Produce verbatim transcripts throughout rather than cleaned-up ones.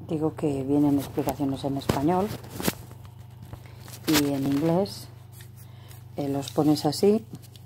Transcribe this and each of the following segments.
Digo que vienen explicaciones en español y en inglés. Eh, los pones así.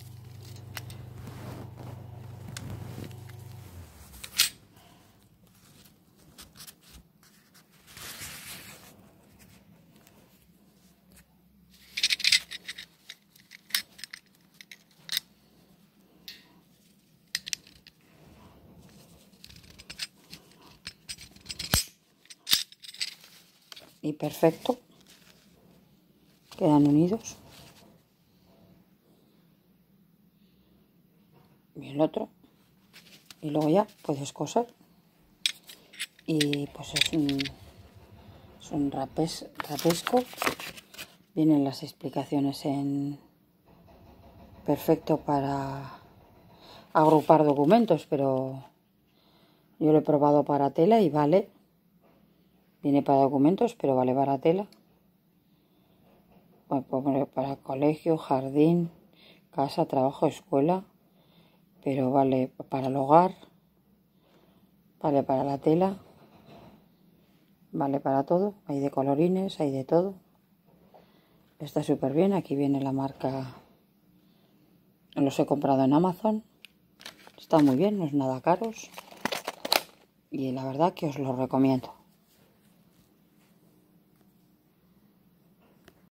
Y perfecto, quedan unidos. Y el otro, y luego ya puedes coser. Y pues es un, es un rapes, rapesco. Vienen las explicaciones en perfecto para agrupar documentos, pero yo lo he probado para tela y vale. Viene para documentos, pero vale para tela. Bueno, puedo poner para colegio, jardín, casa, trabajo, escuela. Pero vale para el hogar. Vale para la tela. Vale para todo. Hay de colorines, hay de todo. Está súper bien. Aquí viene la marca. Los he comprado en Amazon. Está muy bien, no es nada caros. Y la verdad que os lo recomiendo.